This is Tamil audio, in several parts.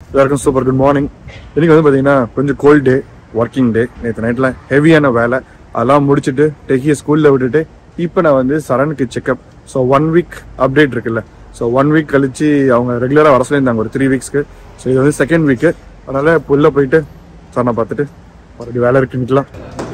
எல்லாருக்கும் சூப்பர் குட் மார்னிங். இன்னைக்கு வந்து பார்த்தீங்கன்னா கொஞ்சம் கோல்ட் டே, ஒர்க்கிங் டே. நேற்று நைட்டில் ஹெவியான வேலை அதெல்லாம் முடிச்சுட்டு டெக்கியை ஸ்கூலில் விட்டுட்டு இப்போ நான் வந்து சரணுக்கு செக்அப். ஸோ 1 வீக் அப்டேட் இருக்குல்ல, ஸோ 1 வீக் கழிச்சு அவங்க ரெகுலராக வர சொல்லியிருந்தாங்க ஒரு 3 வீக்ஸ்க்கு. ஸோ இது வந்து செகண்ட் வீக்கு, அதனால் இப்போ உள்ளே போயிட்டு சரணை பார்த்துட்டு மறுபடியும் வேலை இருக்குன்னுக்கலாம்.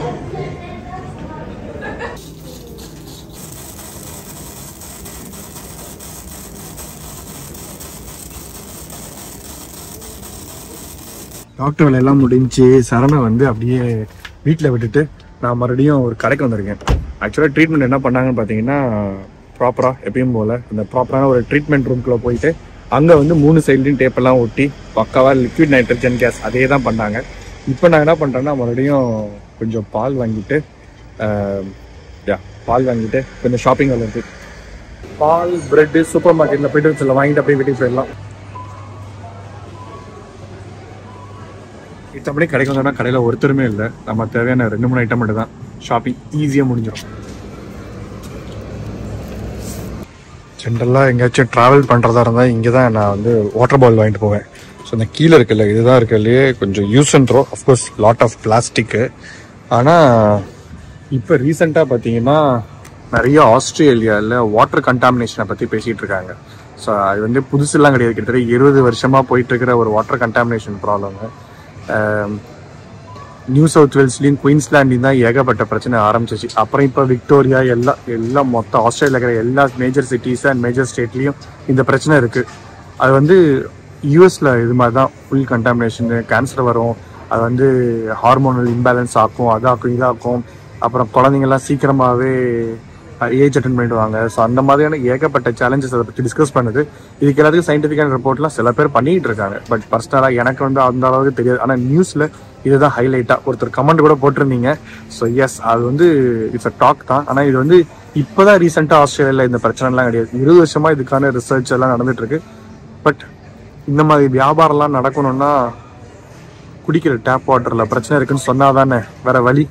டாக்டர் வேலையெல்லாம் முடிஞ்சு சரணை வந்து அப்படியே வீட்டில் விட்டுட்டு நான் மறுபடியும் ஒரு கடைக்கு வந்திருக்கேன். ஆக்சுவலாக ட்ரீட்மெண்ட் என்ன பண்ணாங்கன்னு பார்த்தீங்கன்னா, ப்ராப்பராக எப்பயும் போல் அந்த ப்ராப்பரான ஒரு ட்ரீட்மெண்ட் ரூம்குள்ளே போயிட்டு அங்கே வந்து 3 சைட்லையும் டேப்பெல்லாம் ஒட்டி பக்காவாக லிக்விட் நைட்ரஜன் கேஸ் அதே தான் பண்ணாங்க. இப்போ நான் என்ன பண்ணுறேன்னா மறுபடியும் கொஞ்சம் பால் வாங்கிட்டு கொஞ்சம் ஷாப்பிங் வருது. பால், பிரெட்டு சூப்பர் மார்க்கெட்டில் போயிட்டு சில வாங்கிட்டு அப்படியே வீட்டுக்கு போயிடலாம். இத்தப்படி கடைக்கு வந்தோம்னா கடையில் ஒருத்தருமே இல்லை. நம்ம தேவையான 2-3 ஐட்டம் மட்டும் தான். ஷாப்பிங் ஈஸியாக முடிஞ்சிடும். ஜென்ரலாக எங்கேயாச்சும் ட்ராவல் பண்ணுறதா இருந்தால் இங்கே தான் நான் வந்து வாட்டர் பால் வாங்கிட்டு போவேன். ஸோ இந்த கீழே இருக்குல்ல, இதுதான் இருக்கிறதுலையே கொஞ்சம் use and throw. Of course lot of plastic. ஆனால் இப்போ ரீசெண்டாக பார்த்தீங்கன்னா நிறைய ஆஸ்திரேலியாவில் வாட்டர் கண்டாமினேஷனை பற்றி பேசிகிட்டு இருக்காங்க. ஸோ அது வந்து புதுசுலாம் கிடையாது, கிட்டத்தட்ட 20 வருஷமாக போயிட்டுருக்கிற ஒரு water contamination problem. New south வேல்ஸ்லையும் குயின்ஸ்லாண்ட்லையும் தான் ஏகப்பட்ட பிரச்சனை ஆரம்பிச்சிச்சு. அப்புறம் இப்போ விக்டோரியா எல்லாம் மொத்தம் ஆஸ்திரேலியா இருக்கிற எல்லா மேஜர் சிட்டிஸ் அண்ட் மேஜர் ஸ்டேட்லேயும் இந்த பிரச்சனை இருக்குது. அது வந்து யூஎஸில் இது மாதிரி தான் ஃபுல் கண்டாமினேஷனு, கேன்சர் வரும், அது வந்து ஹார்மோனல் இம்பேலன்ஸ் ஆக்கும், அதாக்கும் இதாக்கும். அப்புறம் குழந்தைங்கள்லாம் சீக்கிரமாகவே ஏஜ் அட்டன் பண்ணிடுவாங்க. ஸோ அந்த மாதிரியான ஏகப்பட்ட சேலஞ்சஸ் அதை பற்றி டிஸ்கஸ் பண்ணுது. இதுக்கு எல்லாத்துக்கும் சயின்டிஃபிக்கான ரிப்போர்ட்லாம் சில பேர் பண்ணிகிட்டு இருக்காங்க. பட் பர்சனலாக எனக்கு வந்து அந்த அளவுக்கு தெரியாது. ஆனால் நியூஸில் இதுதான் ஹைலைட்டாக ஒருத்தர் கமெண்ட் கூட போட்டிருந்தீங்க. ஸோ எஸ், அது வந்து இட்ஸ் அ டாக் தான். ஆனால் இது வந்து இப்போ தான் ரீசெண்டாக ஆஸ்திரேலியாவில் இந்த பிரச்சனைலாம் கிடையாது. 20 வருஷமாக இதுக்கான ரிசர்ச் எல்லாம் நடந்துகிட்ருக்கு. பட் இந்த மாதிரி வியாபாரம்லாம் நடக்கணும்னா குடிக்கிற டேப் வாட்டரில் பிரச்சனை இருக்குன்னு சொன்னால் தானே வேற வழி.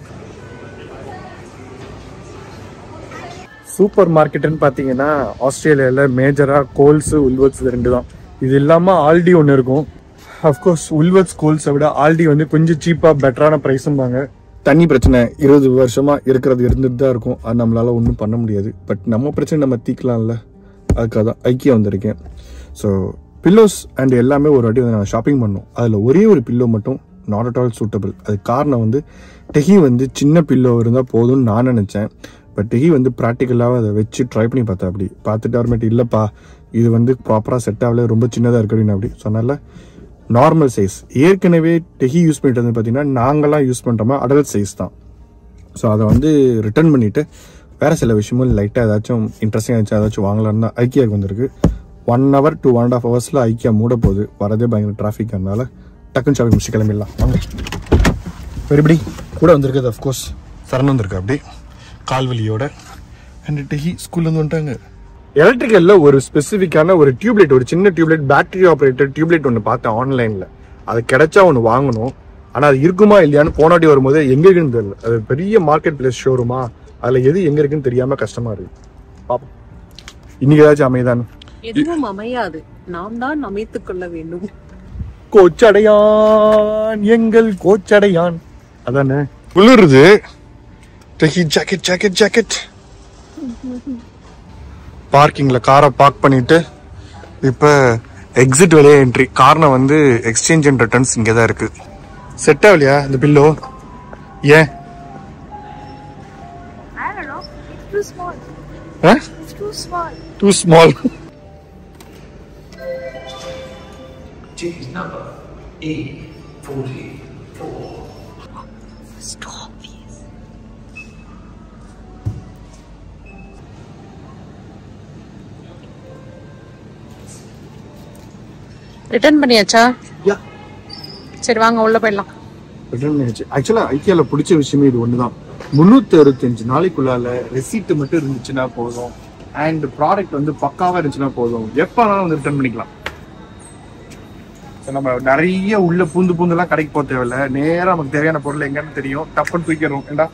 சூப்பர் மார்க்கெட்டுன்னு பார்த்தீங்கன்னா ஆஸ்திரேலியாவில் மேஜராக கோல்ஸு, உல்வர்ட்ஸ் இது 2 தான். இது இல்லாமல் ஆல்டி ஒன்று இருக்கும். அஃப்கோர்ஸ் உல்வர்ட்ஸ் கோல்ஸை விட ஆல்டி வந்து கொஞ்சம் சீப்பாக பெட்டரான ப்ரைஸும்பாங்க. தண்ணி பிரச்சனை 20 வருஷமாக இருந்துட்டு தான் இருக்கும். அது நம்மளால் ஒன்றும் பண்ண முடியாது. பட் நம்ம பிரச்சனை நம்ம தீக்கலாம்ல, அதுக்காக தான் ஐக்கியா வந்திருக்கேன். ஸோ பில்லோஸ் அண்ட் எல்லாமே ஒரு வாட்டி வந்து நான் ஷாப்பிங் பண்ணோம். அதில் ஒரே ஒரு பில்லோ மட்டும் நாட் அட் ஆல் சூட்டபிள். அது காரணம் வந்து டெஹி வந்து சின்ன பில்லோ இருந்தால் போதும்னு நான் நினச்சேன். பட் டெஹி வந்து ப்ராக்டிக்கலாக அதை வச்சு ட்ரை பண்ணி பார்த்தா, அப்படி பார்த்துட்டு அப்புறமேட்டு இல்லைப்பா இது வந்து ப்ராப்பராக செட் ஆகல, ரொம்ப சின்னதாக இருக்கு அப்படின்னு அப்படி சொன்னால நார்மல் சைஸ். ஏற்கனவே டெஹி யூஸ் பண்ணிட்டு வந்து பார்த்தீங்கன்னா நாங்களாம் யூஸ் பண்ணுறோமா அடல்ட் சைஸ் தான். ஸோ அதை வந்து ரிட்டர்ன் பண்ணிவிட்டு வேறு சில விஷயமும் லைட்டாக ஏதாச்சும் இன்ட்ரெஸ்டிங்காக இருந்துச்சு ஏதாச்சும் வாங்கலான்னு தான் ஐக்கியாவுக்கு வந்திருக்கு. 1 hour to 1.5 hours ஐக்கியா மூட போகுது. வரதே பயங்கர டிராஃபிக், அதனால டக்குன்னு ஷாப்பிங் முடிச்சு கிளம்பிடலாம் வாங்க. பெருபடி கூட வந்திருக்குது அஃப்கோர்ஸ் சரண் வந்திருக்கு அப்படி கால்வலியோட. அண்ட் டெஹி ஸ்கூல்லேருந்து வந்துட்டாங்க. எலக்ட்ரிக்கலில் ஒரு ஸ்பெசிஃபிக்கான ஒரு டியூப்லைட், ஒரு சின்ன டியூப்லைட், பேட்டரி ஆப்ரேட்டட் டியூப்லைட் ஒன்று பார்த்தேன் ஆன்லைனில். அது கிடைச்சா ஒன்று வாங்கணும். ஆனால் அது இருக்குமா இல்லையான்னு போனாடி வரும்போது எங்கே இருக்குன்னு தெரியல. அது பெரிய மார்க்கெட் பிளேஸ் ஷோரூமா, அதில் எது எங்கே இருக்குன்னு தெரியாமல் கஷ்டமாக இருக்கு. பார்ப்போம் இன்னைக்கு ஏதாச்சும் அமைதான்னு. எதுவும் அமையாது, நாம் தான் அமைத்துக் கொள்ள வேண்டும். கோச்சடையான் எங்கள் கோச்சடையான் அதானே. குளிருது. ஜாக்கெட் பார்க்கிங்ல காரை பார்க் பண்ணிட்டு இப்ப எக்ஸிட் வழியா என்ட்ரி. காரணம் வந்து எக்ஸ்சேஞ்ச் அண்ட் ரிட்டர்ன்ஸ் இங்கே தான் இருக்கு. செட் ஆகலையா இந்த பில்லோ? ஏன் டூ ஸ்மால். ரிட்டர்ன் பண்ணியாச்சா? சரி வாங்க உள்ள போயிடலாம். ரிட்டர்ன் பண்ணியாச்சு. ஆக்சுவலா ஐக்கியால பிடிச்ச விஷயமே இது ஒண்ணுதான். 365 நாளைக்குள்ளால ரெசிப்ட் மட்டும் இருந்துச்சுன்னா போதும், அண்ட் ப்ராடக்ட் வந்து பக்காவா இருந்துச்சுன்னா போதும், எப்பனாலும் வந்து ரிட்டர்ன் பண்ணிக்கலாம். நம்ம நிறைய உள்ள பூந்துலாம் கடைக்கு போக தேவையில்ல. நேரம் நமக்கு தேவையான பொருள் எங்கன்னு தெரியும், டப்புன்னு தூக்கிடுறோம். ஏண்டா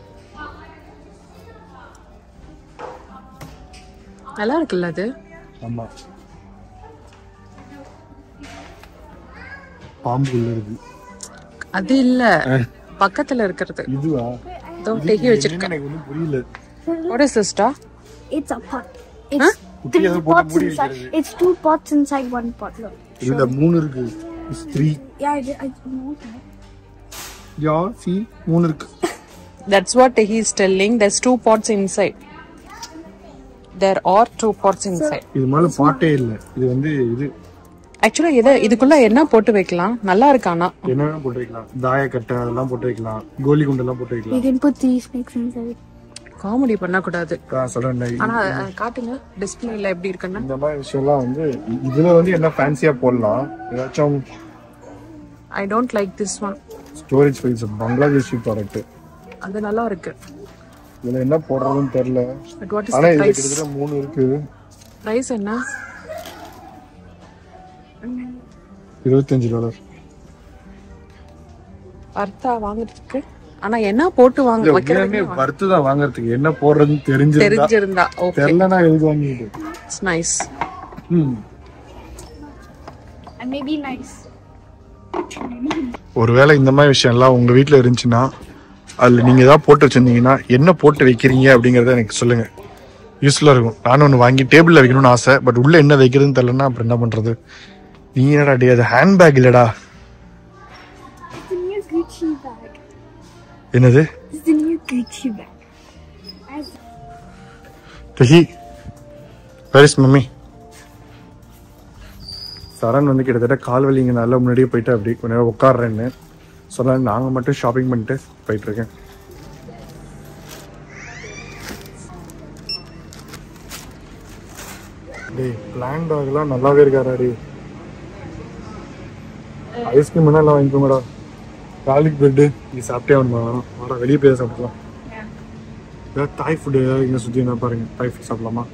நல்லா இருக்குல்ல அது? ஆமா. பாம்பு உள்ள இருக்கு. அது இல்ல, பக்கத்துல இருக்கிறது. இதுவா? இதோ டெகி வச்சிருக்கேன். எனக்கு ஒண்ணும் புரியல. What is this, da? It's a pot. It's three pots inside. It's 2 pots inside 1 pot. Look. இதுல 3 இருக்கு. It's 3. Yeah, I know that. Yeah, see, 3 இருக்கு. That's what he is telling. There's 2 pots inside. There are 2 pots inside. இது மேல பாட்டே இல்ல. இது வந்து இது ஆக்சுவலா இதுக்குள்ள என்ன போட்டு வைக்கலாம்? நல்லா இருக்கானா? என்ன போட்டு வைக்கலாம்? தாய கட்டை அதெல்லாம் போட்டு வைக்கலாம். கோலி குண்டு எல்லாம் போட்டு வைக்கலாம். You can put 3 snakes inside. Comedy பண்ண கூடாது. சொல்றேன். ஆனா காட்டுங்க டிஸ்ப்ளேல எப்படி இருக்குன்னு. இந்த மாதிரி விஷயம்லாம் வந்து இதுல வந்து என்ன ஃபேன்சியா போடலாம். ஏதாச்சும் I don't like this one. Storage files Bangladeshi product. அது நல்லா இருக்கு. இதுல என்ன போடுறதுன்னு தெரியல. But what is ஆனா the இதுல price? கிட்டத்தட்ட 3 இருக்கு. பிரைஸ் என்ன? $25. வர்த்தா வாங்குறதுக்கு. ஆனா என்ன போட்டு வைக்கிறது? வர்த்து தான் வாங்குறதுக்கு. என்ன போடுறதுன்னு தெரிஞ்சிருந்தா ஓகே. தெரியலனா எதுக்கு வாங்கிட்டு. It's nice. And maybe nice. ஒருவேளை இந்த மாதிரி விஷயம் எல்லாம் உங்க வீட்டுல இருந்துச்சுன்னா அதுல நீங்க ஏதாவது போட்டு வச்சிருந்தீங்கன்னா என்ன போட்டு வைக்கிறீங்க அப்படிங்கறத எனக்கு சொல்லுங்க. யூஸ்ஃபுல்லா இருக்கும். நானும் ஒன்று வாங்கி டேபிள்ல வைக்கணும்னு ஆசை. பட் உள்ள என்ன வைக்கிறதுன்னு தெரியலன்னா அப்புறம் என்ன பண்றது? நீ என்னடா டே, அது ஹேண்ட் பேக் இல்லடா. It's a new Gucci bag. என்னது? It's the new Gucci bag. Tahi, where is mummy? சரண் வந்து கிட்டத்தட்ட கால் வலிங்க நல்லா முன்னாடியே போயிட்டு அப்படி கொஞ்ச நேரம் உட்காடுறேன்னு சொல்ல நாங்கள் மட்டும் ஷாப்பிங் பண்ணிட்டு போயிட்டு இருக்கேன். டேய் பிளான் டாக்லாம் நல்லாவே இருக்காராடி. ஐஸ்கிரீம் என்ன எல்லாம் வாங்கிக்கோங்கடா. கார்லிக் பிரெட்டு நீ சாப்பிட்டே வேணும். வர வெளியே போய் சாப்பிடலாம். ஏதாவது தாய் ஃபுட்டு ஏதாவது இங்கே சுற்றி என்ன பாருங்க. தாய் ஃபுட் சாப்பிடலாமா?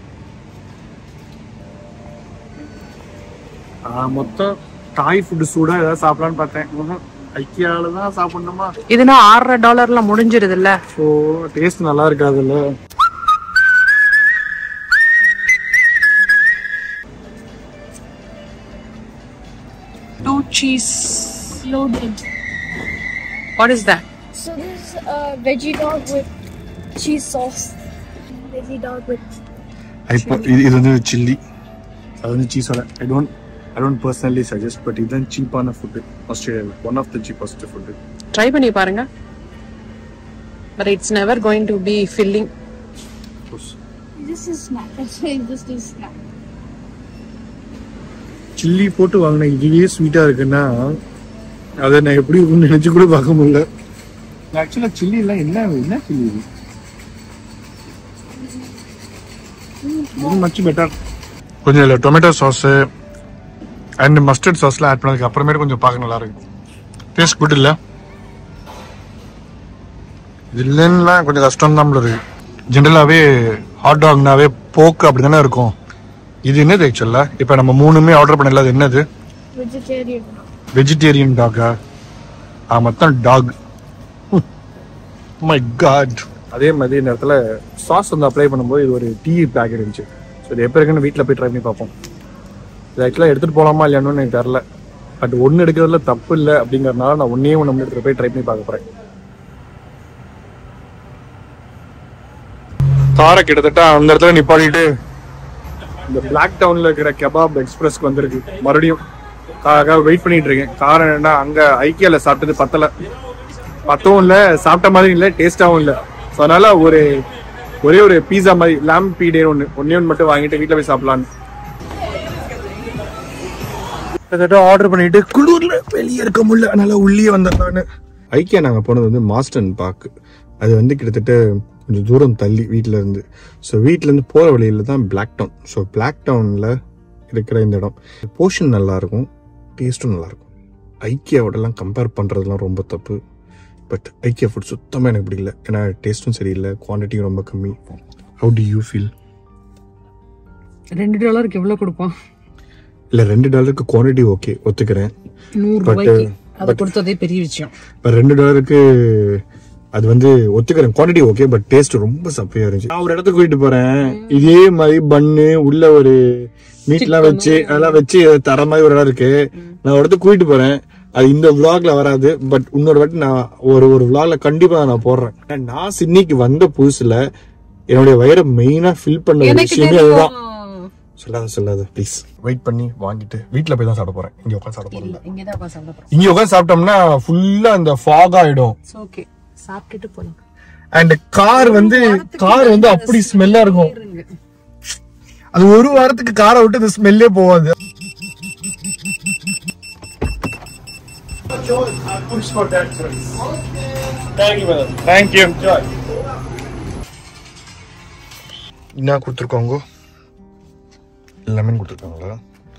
மொத்தம் தாய் ஃபுட்டு சூடாக ஏதாவது சாப்பிடலான்னு பார்த்தேன். ஐக்கியால தான் சாப்பிடணுமா? இதுனா $6 முடிஞ்சிருது இல்ல. ஸோ டேஸ்ட் நல்லா இருக்காதுல்ல. Two cheese Loaded. What is that? So this is a veggie dog with cheese sauce. Veggie dog with. இது வந்து சில்லி. அது வந்து சீஸோட. I don't personally suggest, but இதுதான் சீப்பான ஃபுட்டு ஆஸ்திரேலியாவில். One of the cheapest food. Try பண்ணி பாருங்க. But it's never going to be filling. This is snack. That's why this is snack. Chilli போட்டு வாங்கின இதுவே ஸ்வீட்டா இருக்குன்னா அதை நான் எப்படி நினைச்சு கூட பார்க்க முடியல. ஆக்சுவலா சில்லி எல்லாம் என்ன சில்லி இது மச் பெட்டர். கொஞ்சம் இல்லை டொமேட்டோ சாஸ் அண்ட் மஸ்டர்ட் சாஸ்லாம் ஆட் பண்ணதுக்கு அப்புறமே கொஞ்சம் பார்க்க நல்லா இருக்கு. டேஸ்ட் குட் இல்லை. இது இல்லைன்னா கொஞ்சம் கஷ்டம் தான் இருக்கு. ஜென்ரலாகவே ஹாட் டாக்னாவே போக்கு அப்படி தானே இருக்கும். இது என்னது ஆக்சுவலா? இப்போ நம்ம 3மே ஆர்டர் பண்ணல. அது என்னது? வெஜிடேரியன் டாகா? மொத்தம் டாக். My God. அதே மாதிரி இந்த இடத்துல சாஸ் வந்து அப்ளை பண்ணும்போது இது ஒரு டீ பேக்கெட் இருந்துச்சு. ஸோ இது எப்போ இருக்குன்னு வீட்டில் போய் ட்ரை பண்ணி பார்ப்போம். இது ஆக்சுவலாக எடுத்துகிட்டு போகலாமா இல்லையானு எனக்கு தெரில. பட் ஒன்று எடுக்கிறதுல தப்பு இல்லை அப்படிங்கிறதுனால நான் ஒன்றே ஒன்று எடுத்துகிட்டு போய் ட்ரை பண்ணி பார்க்க போகிறேன். காரை கிட்டத்தட்ட அந்த இடத்துல நிப்பாட்டிட்டு இந்த பிளாக் டவுன்ல இருக்கிற கெபாப் எக்ஸ்பிரஸ்க்கு வந்திருக்கு. மறுபடியும் வெயிட் பண்ணிட்டு இருக்கேன். காரணம் என்னன்னா அங்க ஐக்கியால சாப்பிட்டது பத்தவும் இல்லை, சாப்பிட்ட மாதிரி இல்லை, டேஸ்டாவும் இல்லை. ஸோ அதனால ஒரே ஒரு பீஸா மாதிரி லேம் பீடேன்னு ஒன்னே மட்டும் வாங்கிட்டு வீட்டில் போய் சாப்பிடலான்னு கிட்டத்தட்ட ஆர்டர் பண்ணிட்டு குளூர்ல வெளியே இருக்க முடியல. அதனால உள்ளே வந்தேன். ஐக்கியா நாங்க போனது வந்து மாஸ்டன் பார்க். அது வந்து கிட்டத்தட்ட கொஞ்சம் தூரம் தள்ளி வீட்டில இருந்து. ஸோ வீட்டில இருந்து போற வழியில தான் பிளாக் டவுன். ஸோ பிளாக் டவுன்ல இருக்கிற இந்த இடம் போர்ஷன் நல்லா இருக்கும், டேஸ்ட்டும் நல்லா இருக்கும். ஐக்கியாவோடலாம் கம்பேர் பண்றதுலாம் ரொம்ப தப்பு. பட் ஐக்கியா ஃபுட் சுத்தமாக எனக்கு பிடிக்கல. ஏன்னா டேஸ்ட்டும் சரியில்லை, குவான்டிட்டியும் ரொம்ப கம்மி. How to you feel? $2 எவ்வளவு கொடுப்பான்? இல்லை $2 குவான்டிட்டி ஓகே ஒத்துக்கிறேன். $100 அது கொடுத்ததே பெரிய விஷயம். இப்போ $2 அது வந்து ஒத்துக்கிறேன், குவான்டிட்டி ஓகே. பட் டேஸ்ட் ரொம்ப சப்பையா இருந்துச்சு. நான் ஒரு இடத்துக்கு போயிட்டு போறேன், இதே மாதிரி பன்னு உள்ள ஒரு மீட்லாம் வச்சு அதெல்லாம் வச்சு தர மாதிரி ஒரு இடம் இருக்கு. நான் ஒரு கூட்டிட்டு போறேன். அது இந்த vlogல வராது, பட் இன்னொரு வாட்டி நான் ஒரு vlogல கண்டிப்பா நான் போடுறேன். நான் சிட்னிக்கு வந்த புதுசுல என்னுடைய வயிறை மெயினா ஃபில் பண்ண விஷயமே அதுதான். சொல்லாத ப்ளீஸ். வெயிட் பண்ணி வாங்கிட்டு வீட்டுல போய் தான் சாப்பிட போறேன். இங்க உட்காந்து சாப்பிட போறேன். இங்க உட்காந்து சாப்பிட்டோம்னா ஃபுல்லா இந்த ஃபாக் ஆயிடும். ஓகே, சாப்பிட்டுட்டு போலாம். அண்ட் கார் வந்து அப்படி ஸ்மெல்லா இருக்கும். அது ஒரு வாரத்துக்கு காரை விட்டு இந்த ஸ்மெல்லே போவாது. என்ன கொடுத்துருக்காங்க? லெமன் கொடுத்துருக்காங்களா?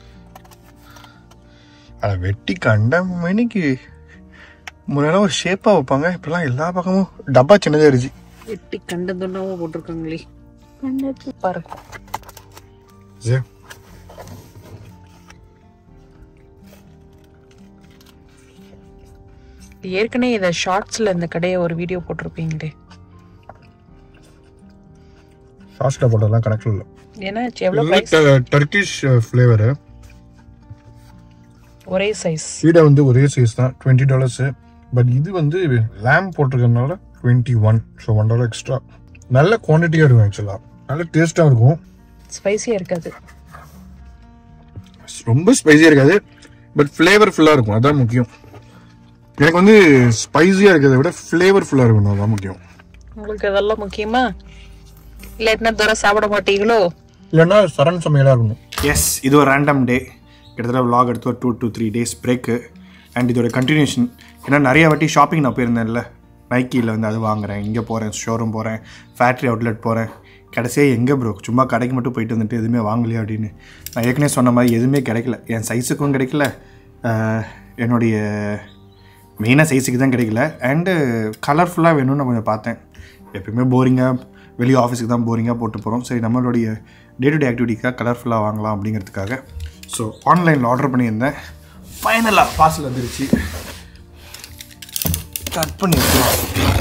வெட்டி கண்ட மணிக்கு முன்னாடி ஒரு ஷேப்பா வைப்பாங்க. இப்பெல்லாம் எல்லா பக்கமும் டப்பா சின்னதா இருந்துச்சு. வெட்டி கண்டதுன்னாவோ போட்டிருக்காங்களே பாருங்க. ஏற்கனவே இத ஷார்ட்ஸ்ல இந்த கடையை ஒரு வீடியோ போட்டிருப்பீங்களே. ஷார்ட்ஸ்ல போட்டதெல்லாம் கனெக்ட் இல்ல. ஏன்னா எவ்வளவு பிரைஸ்? Turkish flavour. ஒரே சைஸ். சீடா வந்து ஒரே சைஸ் தான், $20. பட் இது வந்து lamb போட்டிருக்கறனால 21. So $1 extra. நல்ல குவான்டிட்டியா இருக்கும். ஆக்சுவலா நல்ல டேஸ்டா இருக்கும். ஸ்பைசியா இருக்காது, ரொம்ப ஸ்பைசியா இருக்காது, பட் ஃபிளேவர்ஃபுல்லா இருக்கும். அதான் முக்கியம். எனக்கு வந்து ஸ்பைசியா இருக்கிறத விட ஃபிளேவர்ஃபுல்லா இருக்கணும், அதான் முக்கியம். உங்களுக்கு அதெல்லாம் முக்கியமா? இல்லைன்னா தர சாப்பிட மாட்டீங்களோ? இல்லைன்னா சரண் சமையலா இருக்கணும். எஸ், இது ஒரு ரேண்டம் டே. கிட்டத்தட்ட vlog எடுத்து ஒரு 2 to 3 days பிரேக்கு. அண்ட் இதோட கண்டினியூஷன். ஏன்னா நிறைய வாட்டி ஷாப்பிங் நான் போயிருந்தேன்ல, நைக்கியில் வந்து அது வாங்குறேன், இங்கே போகிறேன், ஷோரூம் போகிறேன், ஃபேக்ட்ரி அவுட்லெட் போகிறேன். கடைசியாக எங்கே ப்ரோ சும்மா கடைக்கு மட்டும் போயிட்டு வந்துட்டு எதுவுமே வாங்கலையா அப்படின்னு. நான் ஏற்கனவே சொன்ன மாதிரி எதுவுமே கிடைக்கல. என் சைஸுக்கும் கிடைக்கல, என்னுடைய மெயினாக சைஸுக்கு தான் கிடைக்கல. அண்டு கலர்ஃபுல்லாக வேணும்னு நான் கொஞ்சம் பார்த்தேன். எப்பயுமே போரிங்காக வெளியே ஆஃபீஸுக்கு தான் போரிங்காக போட்டு போகிறோம். சரி, நம்மளுடைய டே டு டே ஆக்டிவிட்டிக்காக கலர்ஃபுல்லாக வாங்கலாம் அப்படிங்கிறதுக்காக ஸோ ஆன்லைனில் ஆர்டர் பண்ணியிருந்தேன். ஃபைனலாக பார்சல் வந்துருச்சு. கட் பண்ணி வைக்கலாம்.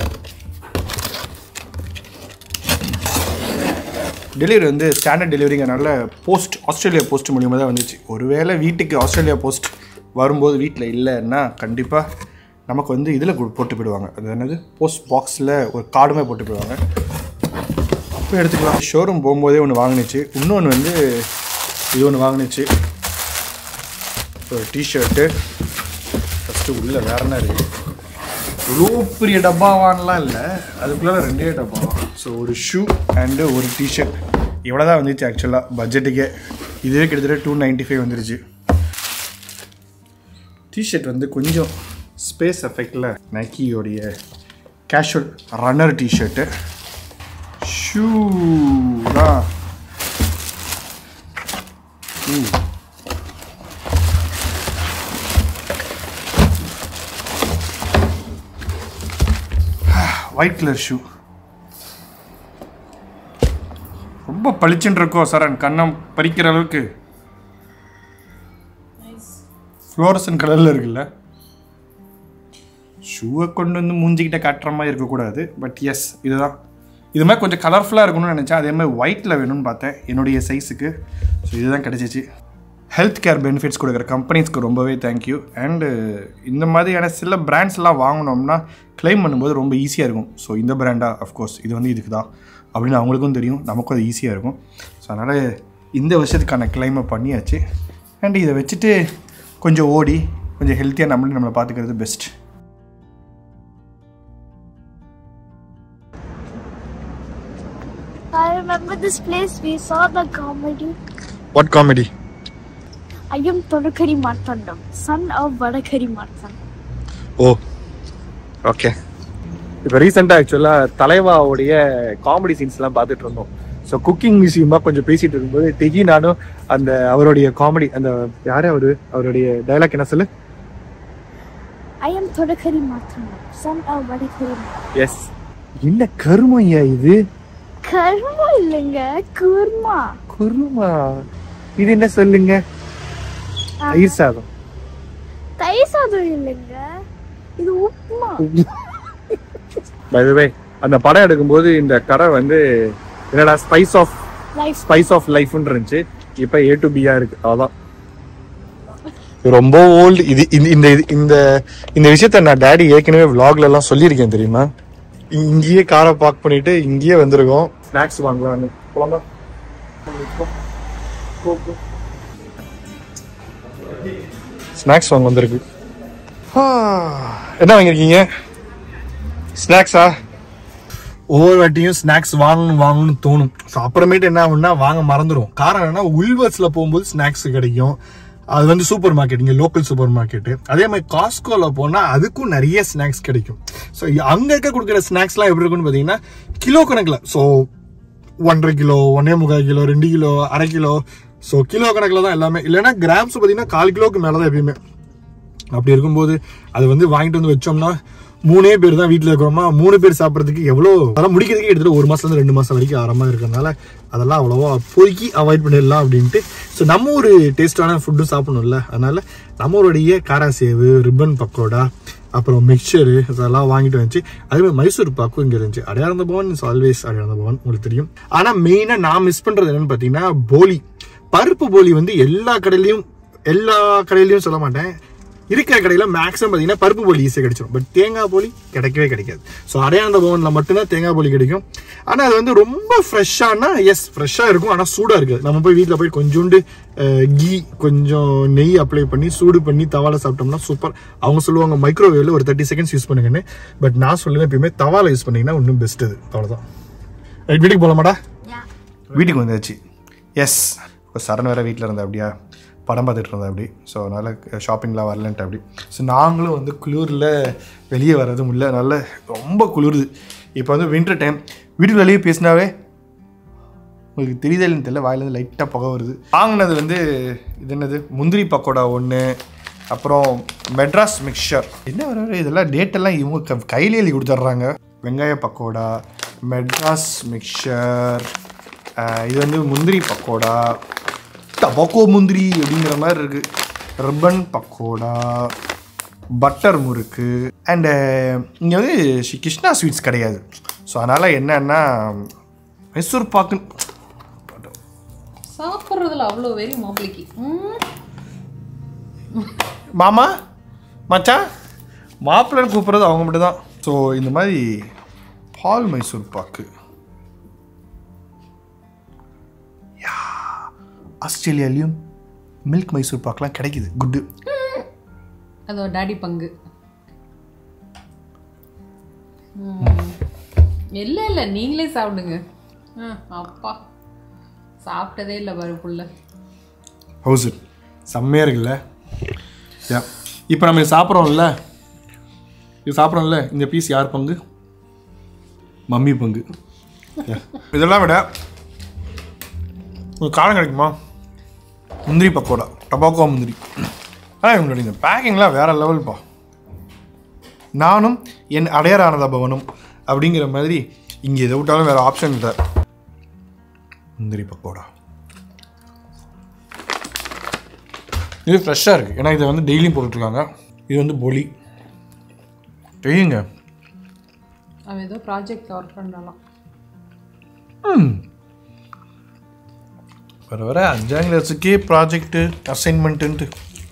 டெலிவரி வந்து ஸ்டாண்டர்ட் டெலிவரிங்கிறனால ஆஸ்திரேலியா போஸ்ட் மூலியமாக தான் வந்துச்சு. ஒருவேளை வீட்டுக்கு ஆஸ்திரேலியா போஸ்ட் வரும்போது வீட்டில் இல்லைன்னா கண்டிப்பாக நமக்கு வந்து இதில் போட்டு போயிடுவாங்க. அது என்னது, போஸ்ட் பாக்ஸில் ஒரு கார்டுமே போட்டு போயிடுவாங்க. அப்போ எடுத்துக்கலாம். ஷோரூம் போகும்போதே ஒன்று வாங்கினுச்சு. இன்னொன்று வந்து இது ஒன்று வாங்கினுச்சு, ஒரு டிஷர்ட்டு. ஃபஸ்ட்டு உள்ளே வேற என்ன இருக்குது, இவ்வளோ பெரிய டப்பாவான்லாம் இல்லை, அதுக்குள்ளே 2 டப்பா. ஸோ ஒரு ஷூ அண்டு ஒரு டிஷர்ட். இவ்வளோ தான் வந்துச்சு ஆக்சுவலாக பட்ஜெட்டுக்கே. இதுவே கிட்டத்தட்ட $295 வந்துருச்சு. டிஷர்ட் வந்து கொஞ்சம் ஸ்பேஸ் எஃபெக்டில் நைக்கியோடைய கேஷுவல் ரன்னர் டிஷர்ட்டு. ஷூ தான் ஒயிட் கலர் ஷூ. ரொம்ப பளிச்சுன்னு இருக்கோ சரண், கண்ணம் பறிக்கிற அளவுக்கு. ஃப்ளோரசன் கலரில் இருக்குல்ல. ஷூவை கொண்டு வந்து மூஞ்சிக்கிட்ட காட்டுற மாதிரி இருக்கக்கூடாது. பட் எஸ், இதுதான். இது மாதிரி கொஞ்சம் கலர்ஃபுல்லாக இருக்கணும்னு நினச்சேன். அதே மாதிரி ஒயிட்டில் வேணும்னு பார்த்தேன் என்னுடைய சைஸுக்கு. ஸோ இதுதான் கிடச்சிச்சு. ஹெல்த் கேர் பெனிஃபிட்ஸ் கொடுக்குற கம்பெனிஸ்க்கு ரொம்பவே தேங்க்யூ. அண்டு இந்த மாதிரியான சில பிராண்ட்ஸ்லாம் வாங்கினோம்னா கிளைம் பண்ணும்போது ரொம்ப ஈஸியாக இருக்கும். ஸோ இந்த பிராண்டாக அஃப்கோர்ஸ் இது வந்து இதுக்கு தான் அப்படின்னு அவங்களுக்கும் தெரியும், நமக்கும் அது ஈஸியாக இருக்கும். ஸோ அதனால் இந்த வருஷத்துக்கான கிளைமை பண்ணியாச்சு. அண்டு இதை வச்சுட்டு கொஞ்சம் ஓடி கொஞ்சம் ஹெல்த்தியாக நம்மளை பார்த்துக்கிறது best. I remember this place. We saw the comedy. What comedy? I am Todakari Marthandam, son of Vadakari Marthandam. Oh, okay. இப்போ ரீசெண்டாக ஆக்சுவலாக தலைவாவுடைய காமெடி சீன்ஸ்லாம் பார்த்துட்டு இருந்தோம். ஸோ குக்கிங் விஷயமா கொஞ்சம் பேசிட்டு இருக்கும்போது டெகி நானும் அந்த அவருடைய காமெடி, அந்த யாரே அவருடைய டைலாக் என்ன சொல்லு? I am Todakari Marthandam, son of Vadakari Marthandam. Yes. என்ன கருமையா இது? கருமா இல்லைங்க, குருமா. குருமா? இது என்ன சொல்லுங்க? தயிர் சாதம். தயிர் சாதம் இல்லைங்க, இது உப்புமா. பை தி வே, அந்த படம் எடுக்கும்போது இந்த கடை வந்து என்னடா ஸ்பைஸ் ஆஃப் லைஃப்னு இருந்துச்சு. இப்போ A to B இருக்கு. அதான் ரொம்ப ஓல்டு. இது இந்த இந்த இந்த விஷயத்த நான் டேடி ஏற்கனவே vlogல எல்லாம் சொல்லியிருக்கேன் தெரியுமா? இங்கேயே காரை பார்க் பண்ணிட்டு இங்கேயே வந்திருக்கோம் ஸ்நாக்ஸ் வாங்கலாம்னு. போலாமா? ஸ்நாக்ஸ் வாங்க வந்திருக்கு. என்ன வாங்கிருக்கீங்க? ஸ்நாக்ஸா? ஒவ்வொரு வாட்டியும் ஸ்நாக்ஸ் வாங்கணும்னு தோணும். ஸோ அப்புறமேட்டு என்ன ஆகும்னா வாங்க மறந்துடும். காரணம் என்னன்னா உல்வர்ஸ்ல போகும்போது ஸ்நாக்ஸ் கிடைக்கும். அது வந்து சூப்பர் மார்க்கெட், இங்கே லோக்கல் சூப்பர் மார்க்கெட்டு. அதே மாதிரி காஸ்கோல போனால் அதுக்கும் நிறைய ஸ்நாக்ஸ் கிடைக்கும். ஸோ அங்கே இருக்க கொடுக்குற ஸ்நாக்ஸ்லாம் எப்படி இருக்குன்னு பார்த்தீங்கன்னா கிலோ கணக்கில். So 1.5 kilo, 1.25 kilo, 2 kilo, 1/2 kilo. So kilo கணக்கில் தான் எல்லாமே. இல்லைன்னா கிராம்ஸ் பார்த்தீங்கன்னா 1/4 கிலோக்கு மேலே தான் எப்பயுமே. அப்படி இருக்கும்போது அது வந்து வாங்கிட்டு வந்து வச்சோம்னா 3 பேர் தான் வீட்டில் இருக்கிறோமா, 3 பேர் சாப்பிட்றதுக்கு எவ்வளோ அதெல்லாம் முடிக்கிறதுக்கு எடுத்துகிட்டு 1 மாதத்துலேருந்து 2 மாதம் வரைக்கும் ஆரம்பமாக இருக்கிறதுனால அதெல்லாம் அவ்வளோவா பொறுக்கி அவாய்ட் பண்ணிடலாம் அப்படின்ட்டு. ஸோ நம்ம ஒரு டேஸ்டான ஃபுட்டும் சாப்பிடணும்ல, அதனால நம்மளுடைய காராசேவு, ரிப்பன் பக்கோடா, அப்புறம் மிக்சரு இதெல்லாம் வாங்கிட்டு வந்துச்சு. அதேமாதிரி மைசூர் பாக்கும் இங்கே இருந்துச்சு. அடையாளந்த பவன் இஸ் ஆல்வேஸ் அடையாளந்த பவன், உங்களுக்கு தெரியும். ஆனால் மெயினாக நான் மிஸ் பண்ணுறது என்னன்னு பார்த்தீங்கன்னா போலி, பருப்பு போலி வந்து எல்லா கடையிலையும் சொல்ல மாட்டேன், இருக்கிற கடையில் மேக்ஸிமம் பார்த்தீங்கன்னா பருப்பு போலி ஈஸியாக கிடைச்சிடும். பட் தேங்காய் போலி கிடைக்கவே கிடைக்காது. ஸோ அடையாளந்த பவனில் மட்டும்தான் தேங்காய் போலி கிடைக்கும். ஆனால் அது வந்து ரொம்ப ஃப்ரெஷ்ஷானா ஃப்ரெஷ்ஷாக இருக்கும், ஆனால் சூடாக இருக்காது. நம்ம போய் வீட்டில் போய் கொஞ்சோண்டு கீ கொஞ்சம் நெய் அப்ளை பண்ணி சூடு பண்ணி தவால சாப்பிட்டோம்னா சூப்பர். அவங்க சொல்லுவாங்க மைக்ரோவேவ்ல ஒரு 30 செகண்ட்ஸ் யூஸ் பண்ணுங்கன்னு. பட் நான் சொல்லுவேன் எப்பயுமே தவால யூஸ் பண்ணிங்கன்னா இன்னும் பெஸ்ட். அது அவ்வளோதான். வீட்டுக்கு போகலாமாடா? வீட்டுக்கு வந்தாச்சு. எஸ், சரண் வேறு வீட்டில் இருந்தா அப்படியா, படம் பார்த்துட்டு இருந்தேன் அப்படி. ஸோ அதனால் ஷாப்பிங்லாம் வரலன்ட்டு அப்படி. ஸோ நாங்களும் வந்து குளிரில் வெளியே வர்றதும் இல்லை, அதனால் ரொம்ப குளிருது. இப்போ வந்து வின்டர் டைம், வீட்டுக்கு வெளியே பேசினாவே உங்களுக்கு தெரியுதல்னு தெரியல, வாயிலேருந்து லைட்டாக புகை வருது. வாங்கினது வந்து இது என்னது முந்திரி பக்கோடா ஒன்று, அப்புறம் மெட்ராஸ் மிக்சர். என்ன வர இதெல்லாம் டேட்டெல்லாம் இவங்க கையிலே எழுதி கொடுத்துட்றாங்க. வெங்காய பக்கோடா, மெட்ராஸ் மிக்சர், இது வந்து முந்திரி பக்கோடா, டபாக்கோ முந்திரி அப்படிங்கிற மாதிரி இருக்குது, ribbon pakoda, butter murukku. And இங்கே வந்து கிருஷ்ணா ஸ்வீட்ஸ் கிடையாது. ஸோ அதனால் என்னன்னா மைசூர் பாக்கு சாப்பிட்றதுல அவ்வளோ வெறி மாப்பிளைக்கு. மாமா மச்சான் மாப்பிள்ளைன்னு கூப்பிட்றது அவங்க மட்டும் தான். ஸோ இந்த மாதிரி பால் மைசூர் பாக்கு ஆஸ்திரேலியாலையும் மில்க் மைசூர் பாக்கெலாம் கிடைக்குது. குட்டு. அதோ டாடி பங்கு. இல்லை நீங்களே சாப்பிடுங்க. அப்பா சாப்பிட்டதே இல்லை பருப்புள்ள. ஹவுஸ் செம்மையாக இருக்குல்ல. இப்போ நம்ம சாப்பிட்றோம்ல, இந்த பீஸ் யார் பங்கு? மம்மி பங்கு. இதெல்லாம் விட ஒரு காரம் கிடைக்குமா? முந்திரி பக்கோடா, டபாக்கோ முந்திரி. ஆனால் இவங்களுடைய இந்த பேக்கிங்லாம் வேறு லெவல்ப்பா. நானும் என் அடையாரானதா பவனும் அப்படிங்கிற மாதிரி இங்கே எதை விட்டாலும் வேறு ஆப்ஷன் இல்லை. முந்திரி பக்கோடா இது ஃப்ரெஷ்ஷாக இருக்குது, ஏன்னா இதை வந்து டெய்லியும் போட்டுட்ருக்காங்க. இது வந்து போலி தெரியுங்க. அவன் ஏதோ ப்ராஜெக்ட் ஒர்க் பண்ணலாம். வர 5ஆம் கிளாஸுக்கே ப்ராஜெக்ட்டு அசைன்மெண்ட்டுன்ட்டு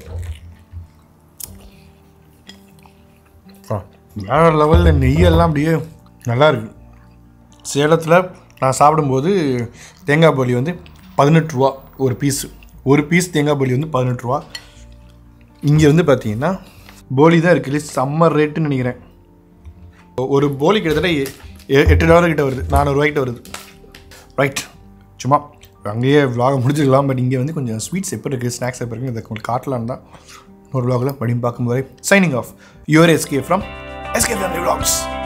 வேறு லெவலில் நெய்யெல்லாம் அப்படியே நல்லா இருக்குது. சேலத்தில் நான் சாப்பிடும்போது தேங்காய் போலி வந்து 18 ரூபா ஒரு பீஸ் தேங்காய் போலி வந்து 18 ரூபா. இங்கே வந்து பார்த்தீங்கன்னா போலி தான் இருக்குது, சம்மர் ரேட்டுன்னு நினைக்கிறேன். ஒரு போலி கிட்டத்தட்ட $8 கிட்ட வருது, 400 ரூபாய்க்கிட்ட வருது. ரைட், சும்மா அங்கேயே விலாக முடிச்சுக்கலாம். பட் இங்கே வந்து கொஞ்சம் ஸ்வீட்ஸ் எப்படி இருக்குது, ஸ்நாக்ஸ் எப்படி இருக்குது, இதை உங்களுக்கு காட்டலான்னு தான் ஒரு விலாகில் படியும் பார்க்கும்போது. Signing off, your SK from SK family vlogs.